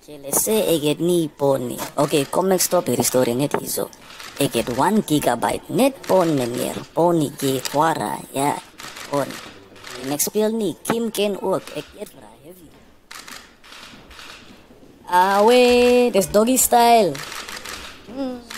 let's say I get ni pony. Okay, comic stop here story net iso. I get 1 GB net pon menir pony ke kwara ya pon. Next pill ni Kim can work ek get fra heavy. Ah wait, this doggy style.